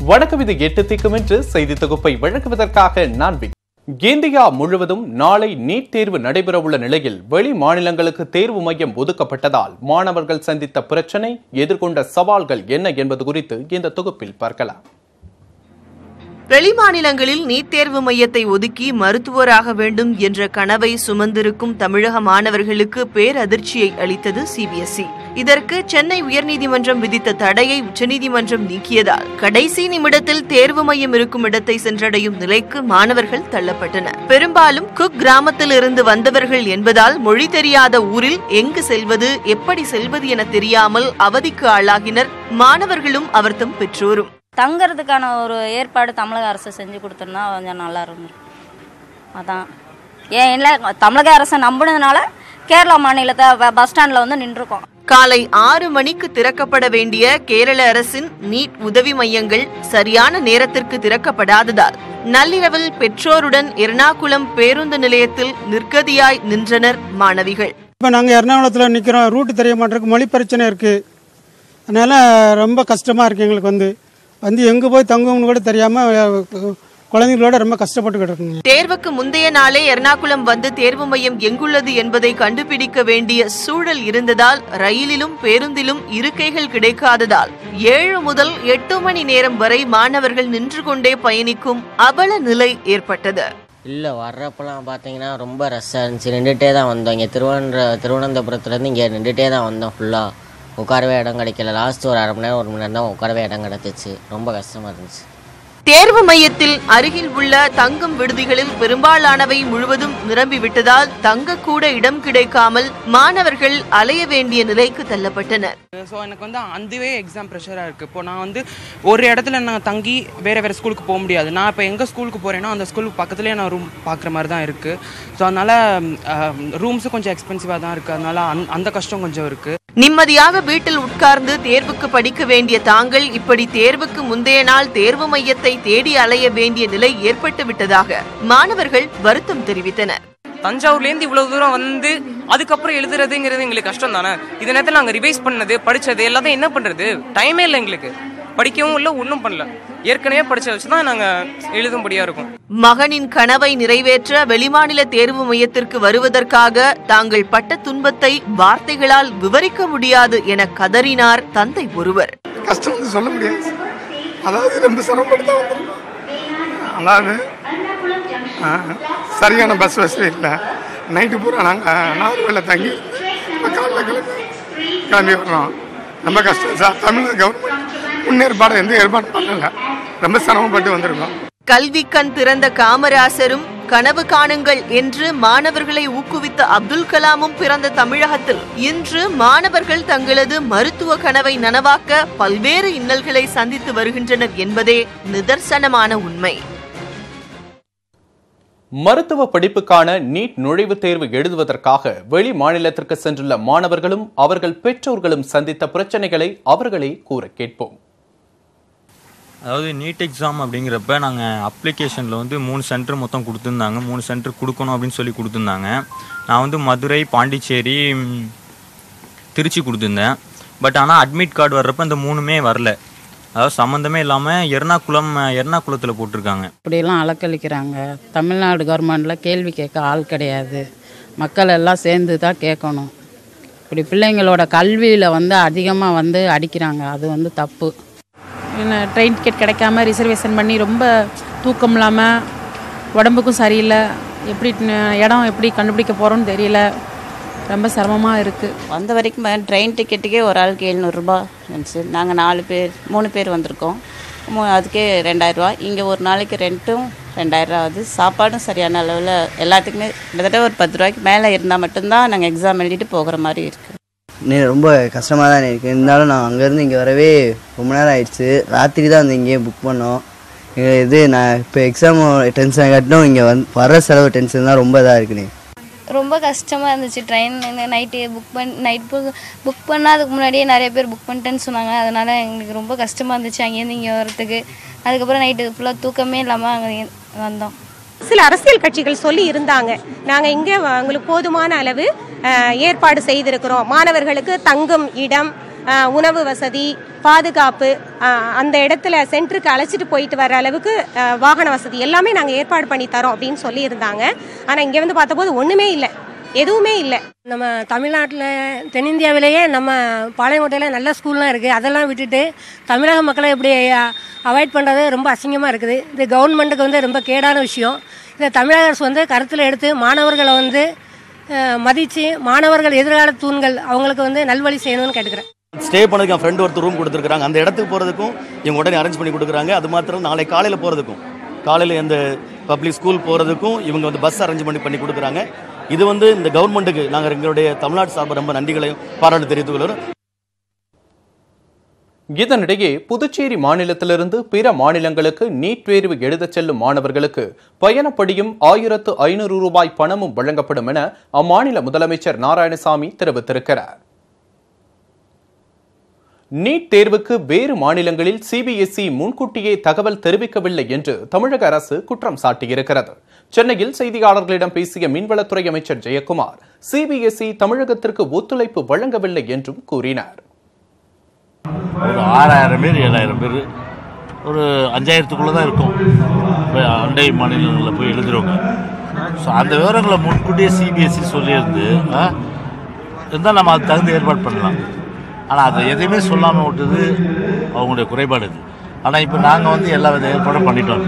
வணக்கம், இது 8 திக்கும் என்று செய்தி தொகுப்பை வழங்குவதற்காக நான் விக். இந்தியா முழுவதும் நாளை நீட் தேர்வு நடைபெறவுள்ள நிலையில் வெளி மாநிலங்களுக்கு தேர்வு மையம் ஒதுக்கப்பட்டதால் மாணவர்கள் சந்தித்த பிரச்சனை, எதிர்கொண்ட சவால்கள் என்ன என்பது குறித்து இந்த தொகுப்பில் பார்க்கலாம். வெளிமாநிலங்களில் நீட் தேர்வு மையத்தை ஒதுக்கி மருத்துவராக வேண்டும் என்ற கனவை சுமந்திருக்கும் தமிழக மாணவர்களுக்கு பேரதிர்ச்சியை அளித்தது சிபிஎஸ்இ. இதற்கு சென்னை உயர்நீதிமன்றம் விதித்த தடையை உச்சநீதிமன்றம் நீக்கியதால் கடைசி நிமிடத்தில் தேர்வு மையம் இருக்கும் இடத்தை சென்றடையும் நிலைக்கு மாணவர்கள் தள்ளப்பட்டனர். பெரும்பாலும் குக் கிராமத்தில் இருந்து வந்தவர்கள் என்பதால் மொழி தெரியாத ஊரில் எங்கு செல்வது, எப்படி செல்வது என தெரியாமல் அவதிக்கு ஆளாகினர் மாணவர்களும் அவர்தம் பெற்றோரும். தங்கிறதுக்கான ஒரு ஏற்பாடு தமிழக அரசு செஞ்சு கொடுத்தோம்னா கொஞ்சம் நல்லா இருக்கும். அதான் ஏன் இல்லை, தமிழக அரசை நம்பினதுனால கேரளா மாநிலத்தை பஸ் ஸ்டாண்டில் வந்து நின்றுருக்கோம். காலை 6 மணிக்கு திறக்கப்பட வேண்டிய கேரள அரசின் நீட் உதவி மையங்கள் சரியான நேரத்திற்கு திறக்கப்படாததால் நள்ளிரவில் பெற்றோருடன் எர்ணாகுளம் பேருந்து நிலையத்தில் நிர்கதியாய் நின்றனர் மாணவிகள். இப்போ நாங்கள் எர்ணாகுளத்தில் நிற்கிறோம், ரூட்டு தெரிய மாட்டேருக்கு, மொழி பிரச்சனை இருக்குது. அதனால் ரொம்ப கஷ்டமாக இருக்குது எங்களுக்கு. வந்து எங்கே போய் தங்குவோம்னு கூட தெரியாமல் குழந்தைங்களோட ரொம்ப கஷ்டப்பட்டுக்கிட்டு இருக்குங்க. தேர்வுக்கு முந்தைய நாளே எர்ணாகுளம் வந்து தேர்வு மையம் எங்குள்ளது என்பதை கண்டுபிடிக்க வேண்டிய சூழல் இருந்ததால் ரயிலிலும் பேருந்திலும் இருக்கைகள் கிடைக்காததால் 7 முதல் 8 மணி நேரம் வரை மாணவர்கள் நின்று கொண்டே பயணிக்கும் அவல நிலை ஏற்பட்டது. இல்லை, வர்றப்பெல்லாம் பார்த்தீங்கன்னா ரொம்ப ரஷ்ஷாக இருந்துச்சு. நின்றுட்டே தான் வந்தோம். இங்கே திருவனந்தபுரத்துலேருந்து இங்கே நின்றுட்டே தான் வந்தோம். ஃபுல்லாக உட்காரவே இடம் கிடைக்கல. லாஸ்ட் ஒரு அரை மணி நேரம் 1 மணி நேரம் தான் உட்காரவே இடம் கிடச்சிச்சு. ரொம்ப கஷ்டமாக இருந்துச்சு. தேர்வு மையத்தில் அருகில் உள்ள தங்கும் விடுதிகளில் பெரும்பாலானவை முழுவதும் நிரம்பிவிட்டதால் தங்கக்கூட இடம் கிடைக்காமல் மாணவர்கள் அலைய வேண்டிய நிலைக்கு தள்ளப்பட்டனர். ஸோ எனக்கு அதுவே எக்ஸாம் ப்ரெஷராக இருக்குது. இப்போ நான் ஒரு இடத்துல நான் தங்கி வேறு ஸ்கூலுக்கு போக முடியாது. நான் இப்போ எங்கே ஸ்கூலுக்கு போகிறேன்னா அந்த ஸ்கூலுக்கு பக்கத்துலேயே நான் ரூம் பார்க்குற மாதிரி தான் இருக்குது. ஸோ அதனால் ரூம்ஸும் கொஞ்சம் எக்ஸ்பென்சிவாக தான் இருக்குது. அதனால் அந்த கஷ்டம் கொஞ்சம் இருக்குது. நிம்மதியாக வீட்டில் உட்கார்ந்து தேர்வுக்கு படிக்க வேண்டிய தாங்கள் இப்படி தேர்வுக்கு முந்தைய நாள் தேர்வு மையத்தை தேடி அலைய வேண்டிய நிலை ஏற்பட்டு விட்டதாக மாணவர்கள் வருத்தம் தெரிவித்தனர். தஞ்சாவூர்லேருந்து இவ்வளவு தூரம் வந்து அதுக்கப்புறம் எழுதுறதுங்கிறது எங்களுக்கு கஷ்டம் தானே. இந்த நேரத்தில் நாங்கள் ரிவைஸ் பண்ணது, படித்தது எல்லாத்தையும் என்ன பண்ணுறது? டைமே இல்லை எங்களுக்கு. படிக்கவும் இல்லை, ஒன்றும் பண்ணல. ஏற்கனவே படிச்ச வச்சு தான் நாங்கள் எழுதும்படியா இருக்கும். மகனின் கனவை நிறைவேற்ற வெளிமாநில தேர்வு மையத்திற்கு வருவதற்காக தாங்கள் பட்ட துன்பத்தை வார்த்தைகளால் விவரிக்க முடியாது என கதறினார் தந்தை ஒருவர். கஷ்டம் சொல்ல முடியாது. அதாவது ரொம்ப சிரமப்பட்டு தான் வந்தோம். அதாவது சரியான பஸ் வசதி இல்லை. நைட்டு பூரா நாங்கள் நாகர்கோவிலில் தங்கி காலையில் கிளம்பி வர்றோம். ரொம்ப கஷ்டம் சார். தமிழக கவர்மெண்ட் முன்னேற்பாடு எந்த ஏற்பாடு பண்ணல. ரொம்ப சிரமப்பட்டு வந்திருக்கோம். கல்வி கண் திறந்த காமராசரும் கனவு காணுங்கள் என்று மாணவர்களை ஊக்குவித்த அப்துல் கலாமும் பிறந்த தமிழகத்தில் இன்று மாணவர்கள் தங்களது மருத்துவ கனவை நனவாக்க பல்வேறு இன்னல்களை சந்தித்து வருகின்றனர் என்பதே நிதர்சனமான உண்மை. மருத்துவ படிப்புக்கான நீட் நுழைவுத் தேர்வு எழுதுவதற்காக வெளி மாநிலத்திற்கு சென்றுள்ள மாணவர்களும் அவர்கள் பெற்றோர்களும் சந்தித்த பிரச்சனைகளை அவர்களே கூற கேட்போம். அதாவது நீட் எக்ஸாம் அப்படிங்கிறப்ப நாங்கள் அப்ளிகேஷனில் 3 சென்டர் மொத்தம் கொடுத்துருந்தாங்க. 3 சென்டர் கொடுக்கணும் அப்படின்னு சொல்லி கொடுத்துருந்தாங்க. நான் மதுரை, பாண்டிச்சேரி, திருச்சி கொடுத்துருந்தேன். பட் ஆனால் அட்மிட் கார்டு வர்றப்ப இந்த 3மே வரல. அதாவது சம்மந்தமே இல்லாமல் எர்ணாகுளத்தில் போட்டிருக்காங்க. இப்படியெல்லாம் அலக்களிக்கிறாங்க. தமிழ்நாடு கவர்மெண்ட்டில் கேள்வி கேட்க ஆள் கிடையாது. மக்கள் எல்லாம் சேர்ந்து தான் கேட்கணும். இப்படி பிள்ளைங்களோட கல்வியில் அதிகமாக அடிக்கிறாங்க. அது தப்பு. ட்ரெயின் டிக்கெட் கிடைக்காம ரிசர்வேஷன் பண்ணி ரொம்ப தூக்கம் இல்லாமல், உடம்புக்கும் சரியில்லை. இடம் எப்படி கண்டுபிடிக்க போகிறோன்னு தெரியல. ரொம்ப சிரமமாக இருக்குது. வந்த வரைக்கும் ட்ரெயின் டிக்கெட்டுக்கே ஒரு ஆளுக்கு 700 ரூபா இருந்துச்சு. நாங்கள் 3 பேர் வந்திருக்கோம். அதுக்கே 2000 ரூபா. இங்கே ஒரு நாளைக்கு ரெண்ட்டும் 2000 ரூபா ஆகுது. சாப்பாடும் சரியான அளவில் எல்லாத்துக்குமே கிட்டத்தட்ட ஒரு 10 ரூபாய்க்கு மேலே இருந்தால் மட்டும்தான் நாங்கள் எக்ஸாம் எழுதிட்டு போகிற மாதிரி இருக்குது. ரொம்ப கஷ்டமாக தான் இருக்குது. இருந்தாலும் நான் அங்கேருந்து இங்கே வரவே ரொம்ப நேரம் ஆயிடுச்சு. ராத்திரி தான் இங்கேயே புக் பண்ணோம். நான் இப்போ எக்ஸாம் டென்ஷன் கட்டணும். இங்கே வர செலவு டென்ஷன் தான் ரொம்ப இதாக இருக்குண்ணே. ரொம்ப கஷ்டமாக இருந்துச்சு. ட்ரெயின் நைட்டு புக் பண்ணால் அதுக்கு முன்னாடியே நிறைய பேர் புக் பண்ணிட்டேன்னு சொன்னாங்க. அதனால் எங்களுக்கு ரொம்ப கஷ்டமாக இருந்துச்சு அங்கேருந்து இங்கே வரத்துக்கு. அதுக்கப்புறம் நைட்டு ஃபுல்லாக தூக்கமே இல்லாமல் அங்கே வந்தோம். சில அரசியல் கட்சிகள் சொல்லி இருந்தாங்க, நாங்கள் இங்கே உங்களுக்கு போதுமான அளவு ஏற்பாடு செய்திருக்கிறோம். மாணவர்களுக்கு தங்கும் இடம், உணவு வசதி, பாதுகாப்பு, அந்த இடத்துல சென்டருக்கு அழைச்சிட்டு போயிட்டு வர அளவுக்கு வாகன வசதி எல்லாமே நாங்கள் ஏற்பாடு பண்ணி தரோம் அப்படின்னு சொல்லியிருந்தாங்க. ஆனால் இங்கே வந்து பார்த்தபோது ஒன்றுமே இல்லை, எதுவுமே இல்லை. நம்ம தமிழ்நாட்டில் தென்னிந்தியாவிலேயே நம்ம பாளையங்கோட்டையில் நல்ல ஸ்கூல்லாம் இருக்குது. அதெல்லாம் விட்டுட்டு தமிழக மக்களை இப்படி அவாய்ட் பண்ணுறது ரொம்ப அசிங்கமாக இருக்குது. இது கவர்மெண்ட்டுக்கு வந்து ரொம்ப கேடான விஷயம். இதை தமிழக அரசு வந்து கருத்தில் எடுத்து மாணவர்களை வந்து மதித்து மாணவர்கள் எதிர்கால தூண்கள் அவங்களுக்கு வந்து நல்வழி செய்யணும்னு கேட்டுக்கிறேன். ஸ்டே பண்ணதுக்கு என் ஃப்ரெண்டு ஒருத்தர் ரூம் கொடுத்துருக்காங்க. அந்த இடத்துக்கு போகிறதுக்கும் இவங்க உடனே அரேஞ்ச் பண்ணி கொடுக்குறாங்க. அது மாத்திரம் நாளை காலையில் போகிறதுக்கும், காலையில் எந்த பப்ளிக் ஸ்கூல் போகிறதுக்கும் இவங்க வந்து பஸ் அரேஞ்ச் பண்ணி கொடுக்குறாங்க. இது வந்து இந்த கவர்மெண்ட்டுக்கு நாங்கள் எங்களுடைய தமிழ்நாடு சார்பாக ரொம்ப நன்றிகளையும் பாராட்டு தெரிவித்துக் கொள்கிறோம். இதனிடையே புதுச்சேரி மாநிலத்திலிருந்து பிற மாநிலங்களுக்கு நீட் தேர்வு எழுதச் செல்லும் மாணவர்களுக்கு பயணப்படியும் 1500 ரூபாய் பணமும் வழங்கப்படும் என அம்மாநில முதலமைச்சர் நாராயணசாமி தெரிவித்திருக்கிறார். நீட் தேர்வுக்கு வேறு மாநிலங்களில் சிபிஎஸ்இ முன்கூட்டியே தகவல் தெரிவிக்கவில்லை என்று தமிழக அரசு குற்றம் சாட்டியிருக்கிறது. சென்னையில் செய்தியாளர்களிடம் பேசிய மீன்வளத்துறை அமைச்சர் ஜெயக்குமார், சிபிஎஸ்இ தமிழகத்திற்கு ஒத்துழைப்பு வழங்கவில்லை என்றும் கூறினார். ஒரு 6000 பேர் 7000 பேர் ஒரு 5000க்குள்ளே தான் இருக்கும் அண்டை மாநிலங்களில் போய் எழுதுறவங்க. ஸோ அந்த விவரங்களை முன்கூட்டியே சிபிஎஸ்இ சொல்லியிருந்து இருந்தால் நம்ம அது தகுந்த ஏற்பாடு பண்ணலாம். ஆனால் அதை எதையுமே சொல்லாமல் விட்டது அவங்களுடைய குறைபாடு இது. ஆனால் இப்போ நாங்கள் வந்து எல்லா வித ஏற்பாடும் பண்ணிட்டோம்.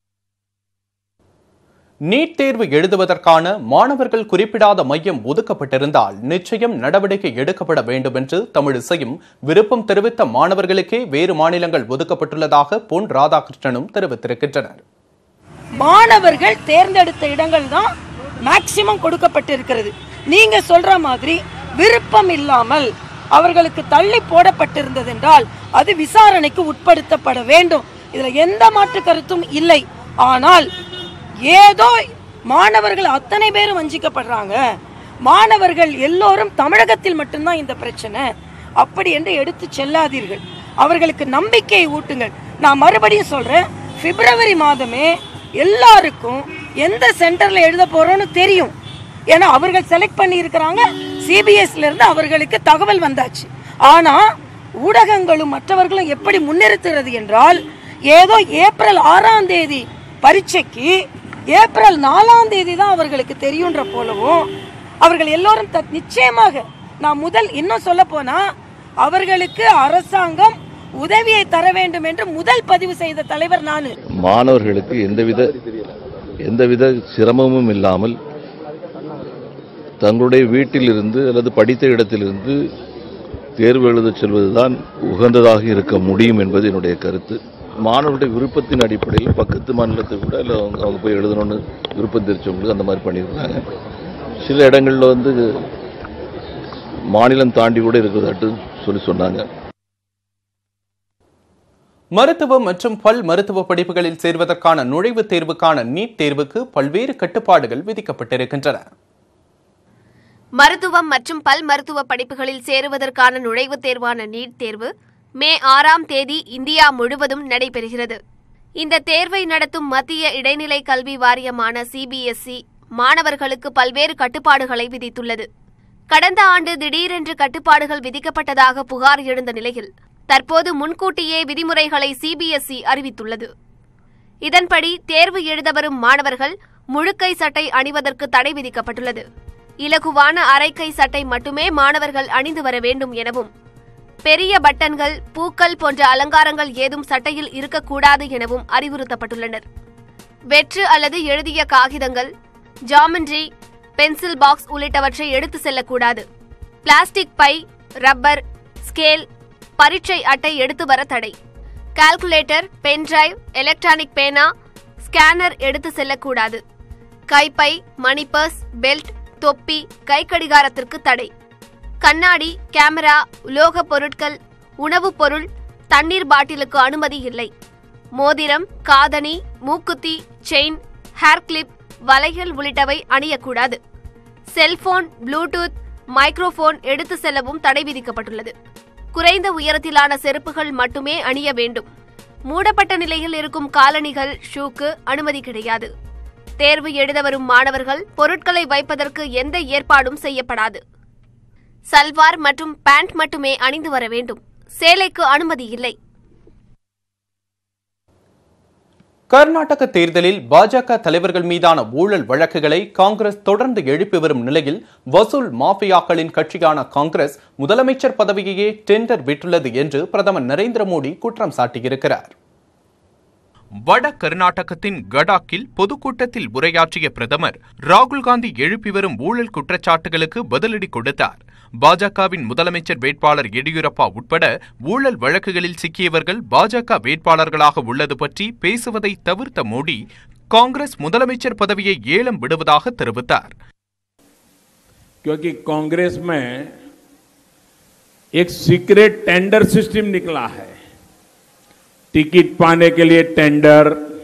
நீட் தேர்வு எழுதுவதற்கான மாணவர்கள் குறிப்பிடாத மையம் ஒதுக்கப்பட்டிருந்தால் நிச்சயம் நடவடிக்கை எடுக்கப்பட வேண்டும் என்று தமிழிசையும் விருப்பம் தெரிவித்த மாணவர்களுக்கே வேறு மாநிலங்கள் ஒதுக்கப்பட்டுள்ளதாக பொன் ராதாகிருஷ்ணனும் தெரிவித்திருக்கின்றனர். மாணவர்கள் தேர்ந்தெடுத்த இடங்கள் தான் மேக்சிமம் கொடுக்கப்பட்டிருக்கிறது. நீங்க சொல்ற மாதிரி விருப்பம் இல்லாமல் அவர்களுக்கு தள்ளி போடப்பட்டிருந்தது என்றால் அது விசாரணைக்கு உட்படுத்தப்பட வேண்டும். இதுல எந்த மாற்று கருத்தும் இல்லை. ஆனால் ஏதோ மாணவர்கள் அத்தனை பேரும் வஞ்சிக்கப்படுறாங்க, மாணவர்கள் எல்லோரும் தமிழகத்தில் மட்டும்தான் இந்த பிரச்சனை அப்படி என்று எடுத்து செல்லாதீர்கள். அவர்களுக்கு நம்பிக்கையை ஊட்டுங்கள். நான் மறுபடியும் சொல்றேன், பிப்ரவரி மாதமே எல்லாருக்கும் எந்த சென்டர்ல எழுத போறோம்னு தெரியும். ஏன்னா அவர்கள் செலக்ட் பண்ணி இருக்கிறாங்க, சிபிஎஸ்ல இருந்து அவர்களுக்கு தகவல் வந்தாச்சு. ஆனா ஊடகங்களும் மற்றவர்களும் எப்படி முன்னிறுத்துறது என்றால், ஏதோ ஏப்ரல் 6ஆம் தேதி பரீட்சைக்கு ஏப்ரல் 4ஆம் தேதி தான் அவர்களுக்கு தெரியுன்ற போலவும் அவர்கள் எல்லோரும் நிச்சயமாக நான் முதல் சொல்ல போனா அவர்களுக்கு அரசாங்கம் உதவியை தர வேண்டும் என்று முதல் பதிவு செய்த தலைவர் நான். மாணவர்களுக்கு எந்தவித சிரமமும் இல்லாமல் தங்களுடைய வீட்டிலிருந்து அல்லது படித்த இடத்திலிருந்து தேர்வு எழுத செல்வதுதான் உகந்ததாக இருக்க முடியும் என்பது என்னுடைய கருத்து. மாணவர்களுடைய விருப்பத்தின் அடிப்படையில் பக்கத்து மாநிலத்தை கூட இல்லை அவங்க போய் எழுதணும்னு விருப்பம் தெரிஞ்சவங்களுக்கு அந்த மாதிரி பண்ணியிருக்காங்க. சில இடங்களில் வந்து மாநிலம் தாண்டி கூட இருக்கிறதாட்டு சொன்னாங்க. மருத்துவம் மற்றும் பல் மருத்துவ படிப்புகளில் சேர்வதற்கான நுழைவுத் தேர்வுக்கான நீட் தேர்வுக்கு பல்வேறு கட்டுப்பாடுகள் விதிக்கப்பட்டிருக்கின்றன. மருத்துவம் மற்றும் பல் மருத்துவ படிப்புகளில் சேருவதற்கான நுழைவுத் தேர்வான நீட் தேர்வு மே 6ஆம் தேதி இந்தியா முழுவதும் நடைபெறுகிறது. இந்த தேர்வை நடத்தும் மத்திய இடைநிலை கல்வி வாரியமான சிபிஎஸ்இ மாணவர்களுக்கு பல்வேறு கட்டுப்பாடுகளை விதித்துள்ளது. கடந்த ஆண்டு திடீரென்று கட்டுப்பாடுகள் விதிக்கப்பட்டதாக புகார் எழுந்த நிலையில் தற்போது முன்கூட்டியே விதிமுறைகளை சிபிஎஸ்இ அறிவித்துள்ளது. இதன்படி தேர்வு எழுத வரும் மாணவர்கள் முழுக்கை சட்டை அணிவதற்கு தடை விதிக்கப்பட்டுள்ளது. இலகுவான அரைக்கை சட்டை மட்டுமே மாணவர்கள் அணிந்து வர வேண்டும் எனவும், பெரிய பட்டன்கள், பூக்கள் போன்ற அலங்காரங்கள் ஏதும் சட்டையில் இருக்கக்கூடாது எனவும் அறிவுறுத்தப்பட்டுள்ளனர். வெற்று அல்லது எழுதிய காகிதங்கள், ஜாமெண்ட்ரி, பென்சில் பாக்ஸ் உள்ளிட்டவற்றை எடுத்து செல்லக்கூடாது. பிளாஸ்டிக் பை, ரப்பர், ஸ்கேல், பரீட்சை அட்டை எடுத்து வர தடை. கால்குலேட்டர், பென்டிரைவ், எலக்ட்ரானிக் பேனா, ஸ்கேனர் எடுத்து செல்லக்கூடாது. கைப்பை, மணி பர்ஸ், பெல்ட், தொப்பி, கை கடிகாரத்திற்கு தடை. கண்ணாடி, கேமரா, உலோகப் பொருட்கள், உணவுப் பொருள், தண்ணீர் பாட்டிலுக்கு அனுமதி இல்லை. மோதிரம், காதணி, மூக்குத்தி, செயின், ஹேர் கிளிப், வளையல் உள்ளிட்டவை அணியக்கூடாது. செல்போன், ப்ளூடூத், மைக்ரோஃபோன் எடுத்து செல்லவும் தடை விதிக்கப்பட்டுள்ளது. குறைந்த உயரத்திலான செருப்புகள் மட்டுமே அணிய வேண்டும். மூடப்பட்ட நிலையில் இருக்கும் காலணிகள், ஷூக்கு அனுமதி கிடையாது. தேர்வு எழுத வரும் மாணவர்கள் பொருட்களை வைப்பதற்கு எந்த ஏற்பாடும் செய்யப்படாது. சல்வார் மற்றும் பேண்ட் மட்டுமே அணிந்து வர வேண்டும். சேலைக்கு அனுமதி இல்லை. கர்நாடக தேர்தலில் பாஜக தலைவர்கள் மீதான ஊழல் வழக்குகளை காங்கிரஸ் தொடர்ந்து எழுப்பி வரும் நிலையில் வசூல் மாஃபியாக்களின் கட்சியான காங்கிரஸ் முதலமைச்சர் பதவியையே டெண்டர் விட்டுள்ளது என்று பிரதமர் நரேந்திர மோடி குற்றம் சாட்டியிருக்கிறார். வட கர்நாடகத்தின் கடாக்கில் பொதுக்கூட்டத்தில் உரையாற்றிய பிரதமர் ராகுல் காந்தி எழுப்பி வரும் ஊழல் குற்றச்சாட்டுகளுக்கு பதிலடி கொடுத்தார். பாஜகவின் முதலமைச்சர் வேட்பாளர் எடியூரப்பா உட்பட ஊழல் வழக்குகளில் சிக்கியவர்கள் பாஜக வேட்பாளர்களாக உள்ளது பற்றி பேசுவதை தவிர்த்த மோடி காங்கிரஸ் முதலமைச்சர் பதவியை ஏலம் விடுவதாக தெரிவித்தார். क्योंकि कांग्रेस में एक सीक्रेट टेंडर सिस्टम निकला है. टिकट पाने के लिए टेंडर,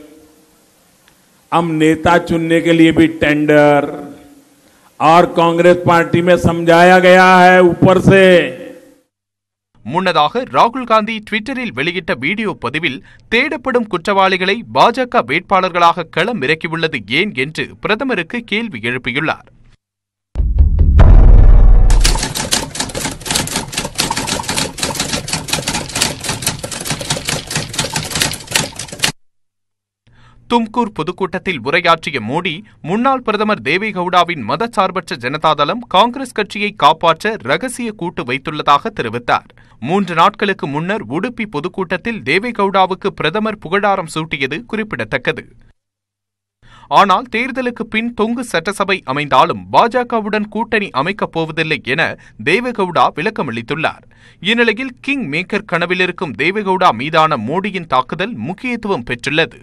हम नेता चुनने के लिए भी टेंडर, और कांग्रेस पार्टी में समझाया गया है ऊपर से. முன்னதாக ராகுல் காந்தி ட்விட்டரில் வெளியிட்ட வீடியோ பதிவில் தேடப்படும் குற்றவாளிகளை பாஜக வேட்பாளர்களாக களம் இறக்கியுள்ளது ஏன் என்று பிரதமருக்கு கேள்வி எழுப்பியுள்ளார். தும்கூர் பொதுக்கூட்டத்தில் உரையாற்றிய மோடி முன்னாள் பிரதமர் தேவேகவுடாவின் மதச்சார்பற்ற ஜனதாதளம் காங்கிரஸ் கட்சியை காப்பாற்ற ரகசிய கூட்டு வைத்துள்ளதாக தெரிவித்தார். 3 நாட்களுக்கு முன்னர் உடுப்பி பொதுக்கூட்டத்தில் தேவேகவுடாவுக்கு பிரதமர் புகழாரம் சூட்டியது குறிப்பிடத்தக்கது. ஆனால் தேர்தலுக்கு பின் தொங்கு சட்டசபை அமைந்தாலும் பாஜகவுடன் கூட்டணி அமைக்கப் போவதில்லை என தேவேகவுடா விளக்கமளித்துள்ளார். இந்நிலையில் கிங் மேக்கர் கனவில் இருக்கும் தேவேகவுடா மீதான மோடியின் தாக்குதல் முக்கியத்துவம் பெற்றுள்ளது.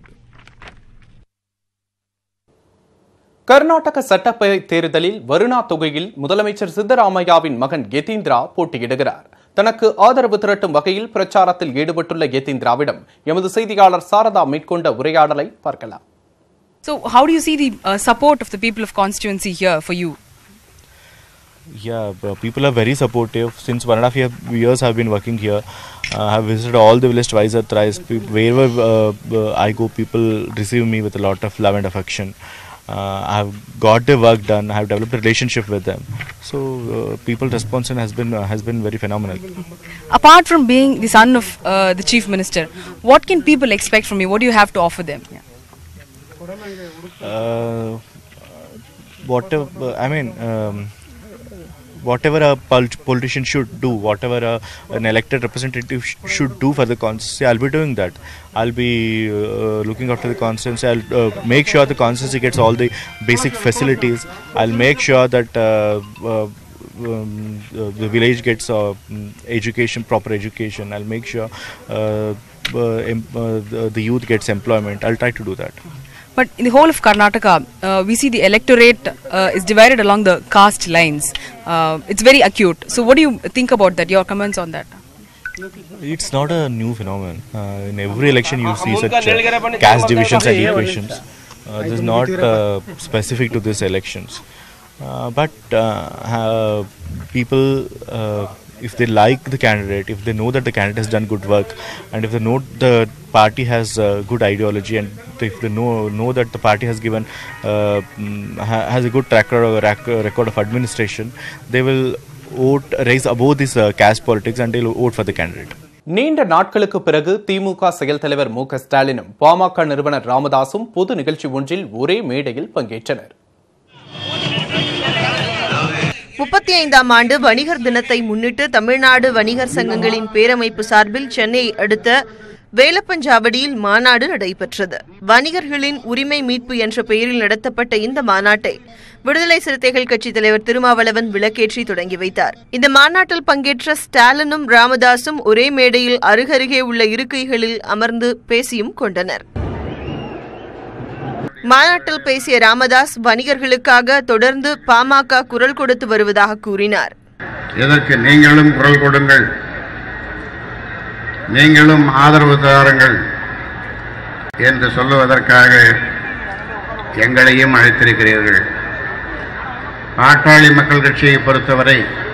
கர்நாடக சட்டப்பேரவை தேர்தலில் வருணா தொகையில் முதலமைச்சர் சித்தராமையாவின் மகன் யதீந்திரா போட்டியிடுகிறார். தனக்கு ஆதரவு திரட்டும் வகையில் பிரச்சாரத்தில் ஈடுபட்டுள்ள யதீந்திராவிடம் எமது செய்தியாளர் சாரதா மேற்கொண்ட உரையாடலை பார்க்கலாம். So how do you see the support of the people of constituency here for you? Yeah, people are very supportive. Since 1.5 years I've been working here. I have visited all the village twice or thrice. Wherever I go, people receive me with a lot of love and affection. I have got their work done. I have developed a relationship with them. So people's response has been very phenomenal. Apart from being the son of the chief minister, what can people expect from you? What do you have to offer them? Whatever a politician should do, whatever an elected representative should do for the constituency, I'll be doing that. I'll be looking after the constituency. I'll make sure the constituency gets all the basic facilities. I'll make sure that the village gets education, proper education. I'll make sure the youth gets employment. I'll try to do that. But in the whole of Karnataka, we see the electorate is divided along the caste lines. It's very acute. So what do you think about that? Your comments on that? It's not a new phenomenon. In every election you see such caste divisions and equations. This is not specific to these elections. But people, if they like the candidate, if they know that the candidate has done good work, and if they know the party has good ideology, and if they know that the party has given has a good track record of administration, they will raise above this caste politics and they will vote for the candidate. நீண்ட நாட்களுக்கு பிறகு திமுக செயல் தலைவர் மு க ஸ்டாலினும் பாமக நிறுவனர் ராமதாசும் பொது நிகழ்ச்சி ஒன்றில் ஒரே மேடையில் பங்கேற்றனர். 35ஆம் ஆண்டு வணிகர் தினத்தை முன்னிட்டு தமிழ்நாடு வணிகர் சங்கங்களின் பேரமைப்பு சார்பில் சென்னையை அடுத்த வேலப்பஞ்சாவடியில் மாநாடு நடைபெற்றது. வணிகர்களின் உரிமை மீட்பு என்ற பெயரில் நடத்தப்பட்ட இந்த மாநாட்டை விடுதலை சிறுத்தைகள் கட்சித் தலைவர் திருமாவளவன் விளக்கேற்றி தொடங்கி வைத்தார். இந்த மாநாட்டில் பங்கேற்ற ஸ்டாலினும் ராமதாசும் ஒரே மேடையில் அருகருகே உள்ள இருக்கைகளில் அமர்ந்து பேசியும் கொண்டனர். மாநாட்டில் பேசிய ராமதாஸ் வணிகர்களுக்காக தொடர்ந்து பாமக குரல் கொடுத்து வருவதாக கூறினார். இதற்கு நீங்களும் குரல் கொடுங்கள், நீங்களும் ஆதரவு தாருங்கள் என்று சொல்லுவதற்காக எங்களையும் அழைத்திருக்கிறீர்கள். பாட்டாளி மக்கள் கட்சியை பொறுத்தவரை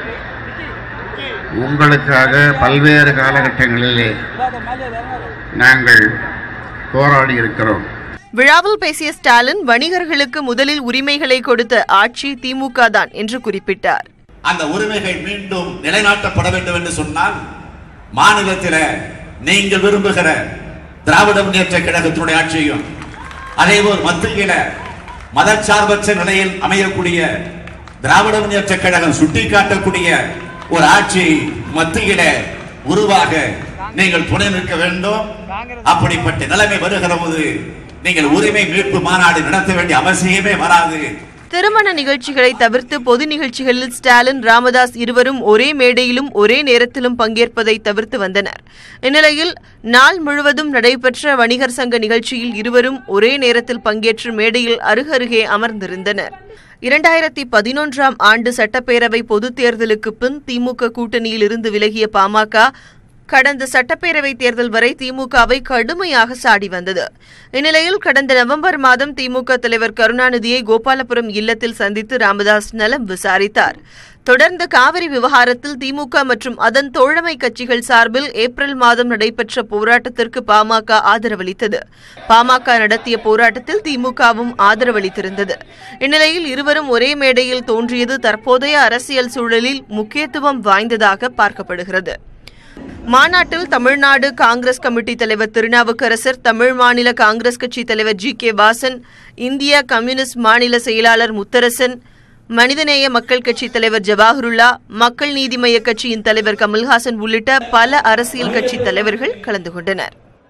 உங்களுக்காக பல்வேறு காலகட்டங்களிலே நாங்கள் போராடி இருக்கிறோம். விழாவில் பேசிய ஸ்டாலின் வணிகர்களுக்கு முதலில் உரிமைகளை கொடுத்த ஆட்சி திமுக தான் என்று குறிப்பிட்டார். அந்த உரிமைகள் மீண்டும் நிலைநாட்டப்பட வேண்டும் என்று சொன்னால் மாநிலத்தில் நீங்கள் விரும்புகிற திராவிட முன்னேற்ற கழகத்தினுடைய ஆட்சியும் அதேபோல் மத்தியில மதச்சார்பற்ற நிலையில் அமையக்கூடிய திராவிட முன்னேற்ற கழகம் சுட்டிக்காட்டக்கூடிய ஒரு ஆட்சி மத்தியில உருவாக நீங்கள் துணை நிற்க வேண்டும். அப்படிப்பட்ட நிலைமை வருகிற போது நீங்கள் உரிமை மீட்பு மாநாடு நடத்த வேண்டிய அவசியமே வராது. திருமண நிகழ்ச்சிகளை தவிர்த்து பொது நிகழ்ச்சிகளில் ஸ்டாலின், ராமதாஸ் இருவரும் ஒரே மேடையிலும் ஒரே நேரத்திலும் பங்கேற்பதை தவிர்த்து வந்தனர். இந்நிலையில் நாள் முழுவதும் நடைபெற்ற வணிகர் சங்க நிகழ்ச்சியில் இருவரும் ஒரே நேரத்தில் பங்கேற்று மேடையில் அருகருகே அமர்ந்திருந்தனர். 2011ஆம் ஆண்டு சட்டப்பேரவை பொதுத் தேர்தலுக்கு பின் திமுக கூட்டணியில் இருந்து விலகிய பாமக கடந்த சட்டப்பேரவை தேர்தல் வரை திமுகவை கடுமையாக சாடி வந்தது. இந்நிலையில் கடந்த நவம்பர் மாதம் திமுக தலைவர் கருணாநிதியை கோபாலபுரம் இல்லத்தில் சந்தித்து ராமதாஸ் நலம் விசாரித்தார். தொடர்ந்து காவிரி விவகாரத்தில் திமுக மற்றும் அதன் தோழமை கட்சிகள் சார்பில் ஏப்ரல் மாதம் நடைபெற்ற போராட்டத்திற்கு பாமக ஆதரவளித்தது. பாமக நடத்திய போராட்டத்தில் திமுகவும் ஆதரவளித்திருந்தது. இந்நிலையில் இருவரும் ஒரே மேடையில் தோன்றியது தற்போதைய அரசியல் சூழலில் முக்கியத்துவம் வாய்ந்ததாக பார்க்கப்படுகிறது. மாநாட்டில் தமிழ்நாடு காங்கிரஸ் கமிட்டி தலைவர் திருநாவுக்கரசர், தமிழ் மாநில காங்கிரஸ் கட்சி தலைவர் ஜி.கே. வாசன், இந்திய கம்யூனிஸ்ட் மாநில செயலாளர் முத்தரசன், மனிதநேய மக்கள் கட்சி தலைவர் ஜவாஹருல்லா, மக்கள் நீதி மய்ய கட்சியின் தலைவர் கமல்ஹாசன் உள்ளிட்ட பல அரசியல் கட்சி தலைவர்கள் கலந்து கொண்டனர்.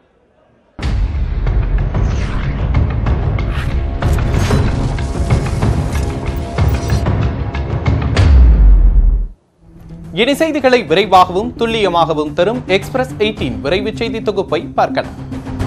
இனி செய்திகளை விரைவாகவும் துல்லியமாகவும் தரும் எக்ஸ்பிரஸ் 18 விரைவு செய்தி தொகுப்பை பார்க்கலாம்.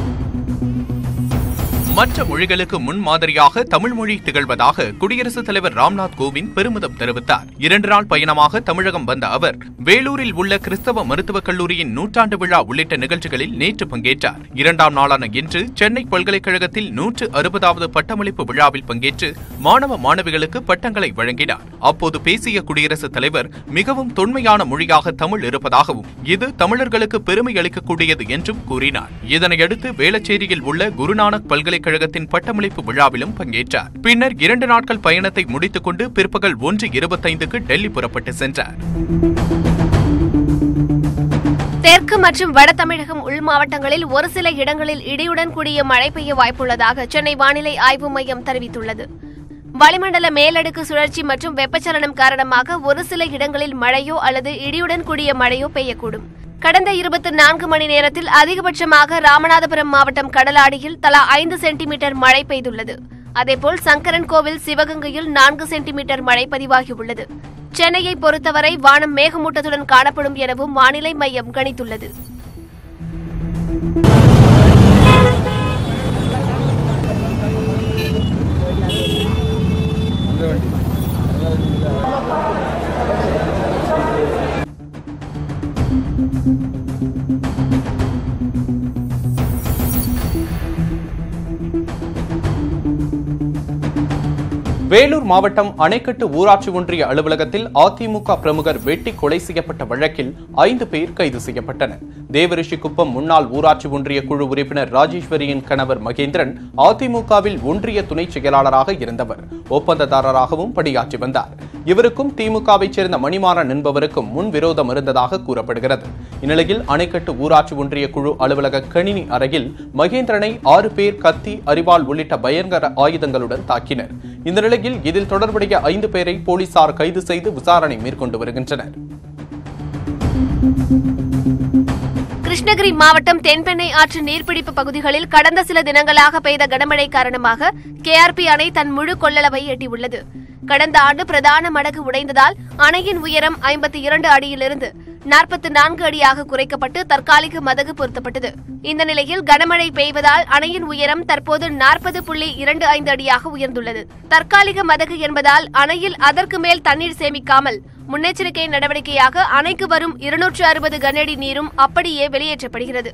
மற்ற மொழிகளுக்கு முன்மாதிரியாக தமிழ் மொழி திகழ்வதாக குடியரசுத் தலைவர் ராம்நாத் கோவிந்த் பெருமிதம் தெரிவித்தார். 2 நாள் பயணமாக தமிழகம் வந்த அவர் வேலூரில் உள்ள கிறிஸ்தவ மருத்துவக் கல்லூரியின் 100ஆண்டு விழா உள்ளிட்ட நிகழ்ச்சிகளில் நேற்று பங்கேற்றார். 2ஆம் நாளான இன்று சென்னை பல்கலைக்கழகத்தில் 160வது பட்டமளிப்பு விழாவில் பங்கேற்று மாணவ மாணவிகளுக்கு பட்டங்களை வழங்கினார். அப்போது பேசிய குடியரசுத் தலைவர் மிகவும் தொன்மையான மொழியாக தமிழ் இருப்பதாகவும் இது தமிழர்களுக்கு பெருமை அளிக்கக்கூடியது என்றும் கூறினார். இதனையடுத்து வேளச்சேரியில் உள்ள குருநானக் பல்கலைக்கழகத்தின் பட்டமளிப்பு விழாவிலும் பங்கேற்றார். பின்னர் 2 நாட்கள் பயணத்தை முடித்துக் கொண்டு பிற்பகல் 1:25க்கு டெல்லி புறப்பட்டு சென்றார். தெற்கு மற்றும் வட தமிழகம் உள் மாவட்டங்களில் ஒரு சில இடங்களில் இடியுடன் கூடிய மழை பெய்ய வாய்ப்புள்ளதாக சென்னை வானிலை ஆய்வு மையம் தெரிவித்துள்ளது. வளிமண்டல மேலடுக்கு சுழற்சி மற்றும் வெப்பச்சலனம் காரணமாக ஒரு சில இடங்களில் மழையோ அல்லது இடியுடன் கூடிய மழையோ பெய்யக்கூடும். கடந்த 24 மணி நேரத்தில் அதிகபட்சமாக ராமநாதபுரம் மாவட்டம் கடலாடியில் தலா 5 சென்டிமீட்டர் மழை பெய்துள்ளது. அதேபோல் சங்கரன் கோவில், சிவகங்கையில் 4 சென்டிமீட்டர் மழை பதிவாகியுள்ளது. சென்னையை பொறுத்தவரை வானம் மேகமூட்டத்துடன் காணப்படும் எனவும் வானிலை மையம் கணித்துள்ளது. வேலூர் மாவட்டம் அணைக்கட்டு ஊராட்சி ஒன்றிய அலுவலகத்தில் அதிமுக பிரமுகர் வெட்டி கொலை செய்யப்பட்ட வழக்கில் 5 பேர் கைது செய்யப்பட்டனர். தேவரிஷிக்குப்பம் முன்னாள் ஊராட்சி ஒன்றிய குழு உறுப்பினர் ராஜேஸ்வரியின் கணவர் மகேந்திரன் அதிமுகவில் ஒன்றிய துணை செயலாளராக இருந்தவர். ஒப்பந்ததாரராகவும் பணியாற்றி வந்தார். இவருக்கும் திமுகவைச் சேர்ந்த மணிமாறன் என்பவருக்கும் முன்விரோதம் இருந்ததாக கூறப்படுகிறது. இந்நிலையில் அணைக்கட்டு ஊராட்சி ஒன்றிய குழு அலுவலக கணினி அறையில் மகேந்திரனை 6 பேர் கத்தி, அரிவாள் உள்ளிட்ட பயங்கர ஆயுதங்களுடன் தாக்கினர். இந்த நிலையில் இதில் தொடர்புடைய 5 பேரை போலீசார் கைது செய்து விசாரணை மேற்கொண்டு வருகின்றனர். கிருஷ்ணகிரி மாவட்டம் தென்பெண்ணை ஆற்று நீர்பிடிப்பு பகுதிகளில் கடந்த சில தினங்களாக பெய்த கனமழை காரணமாக கேஆர்பி அணை தன் முழு கொள்ளளவை எட்டியுள்ளது. கடந்த ஆண்டு பிரதான மடகு உடைந்ததால் அணையின் உயரம் 52 அடியிலிருந்து 44 அடியாக குறைக்கப்பட்டு தற்காலிக மதகு பொருத்தப்பட்டது. இந்த நிலையில் கனமழை பெய்வதால் அணையின் உயரம் தற்போது 40.25 அடியாக உயர்ந்துள்ளது. தற்காலிக மதகு என்பதால் அணையில் அதற்கு மேல் தண்ணீர் சேமிக்காமல் முன்னெச்சரிக்கை நடவடிக்கையாக அணைக்கு வரும் 260 கனஅடி நீரும் அப்படியே வெளியேற்றப்படுகிறது.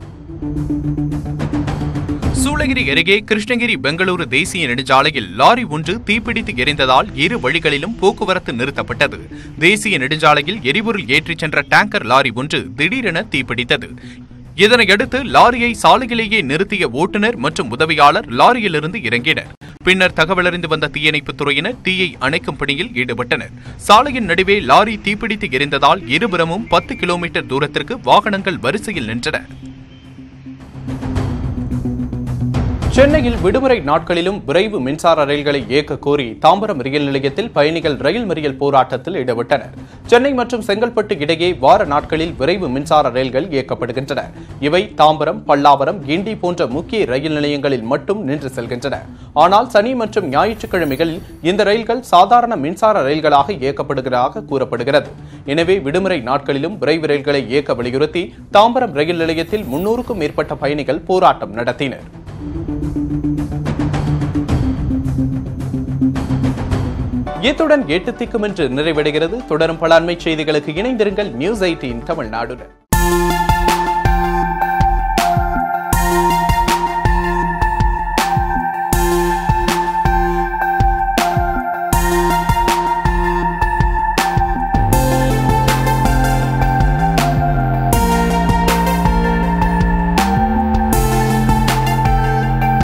சூளகிரி அருகே கிருஷ்ணகிரி பெங்களூரு தேசிய நெடுஞ்சாலையில் லாரி ஒன்று தீப்பிடித்து எரிந்ததால் 2 வழிகளிலும் போக்குவரத்து நிறுத்தப்பட்டது. தேசிய நெடுஞ்சாலையில் எரிபொருள் ஏற்றிச் சென்ற டேங்கர் லாரி ஒன்று திடீரென தீப்பிடித்தது. இதனையடுத்து லாரியை சாலையிலேயே நிறுத்திய ஓட்டுநர் மற்றும் உதவியாளர் லாரியிலிருந்து இறங்கினர். பின்னர் தகவலறிந்து வந்த தீயணைப்புத் துறையினர் தீயை அணைக்கும் பணியில் ஈடுபட்டனர். சாலையின் நடுவே லாரி தீப்பிடித்து எரிந்ததால் இருபுறமும் 10 கிலோமீட்டர் தூரத்திற்கு வாகனங்கள் வரிசையில் நின்றன. சென்னையில் விடுமுறை நாட்களிலும் விரைவு மின்சார ரயில்களை இயக்க கோரி தாம்பரம் ரயில் நிலையத்தில் பயணிகள் ரயில் மறியல் போராட்டத்தில் ஈடுபட்டனர். சென்னை மற்றும் செங்கல்பட்டு இடையே வார நாட்களில் விரைவு மின்சார ரயில்கள் இயக்கப்படுகின்றன. இவை தாம்பரம், பல்லாவரம், கிண்டி போன்ற முக்கிய ரயில் நிலையங்களில் மட்டும் நின்று செல்கின்றன. ஆனால் சனி மற்றும் ஞாயிற்றுக்கிழமைகளில் இந்த ரயில்கள் சாதாரண மின்சார ரயில்களாக இயக்கப்படுவதாக கூறப்படுகிறது. எனவே விடுமுறை நாட்களிலும் விரைவு ரயில்களை இயக்க வலியுறுத்தி தாம்பரம் ரயில் நிலையத்தில் 300க்கும் மேற்பட்ட பயணிகள் போராட்டம் நடத்தினர். இத்துடன் 8 திக்கும் என்று நிறைவடைகிறது. தொடரும் பல அண்மை செய்திகளுக்கு இணைந்திருங்கள் நியூஸ் 18 தமிழ்நாடுடன்.